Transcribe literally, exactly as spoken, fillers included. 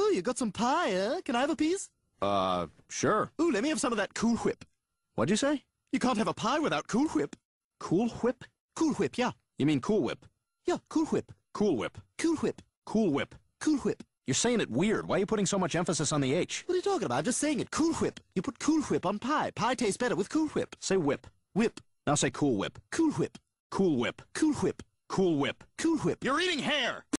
Oh, you got some pie, huh? Can I have a piece? Uh, sure. Ooh, let me have some of that Cool Whip. What'd you say? You can't have a pie without Cool Whip. Cool Whip? Cool Whip, yeah. You mean Cool Whip? Yeah, Cool Whip. Cool Whip. Cool Whip. Cool Whip. Cool Whip. You're saying it weird. Why are you putting so much emphasis on the H? What are you talking about? I'm just saying it. Cool Whip. You put Cool Whip on pie. Pie tastes better with Cool Whip. Say whip. Whip. Now say Cool Whip. Cool Whip. Cool Whip. Cool Whip. Cool Whip. Cool Whip. You're eating hair!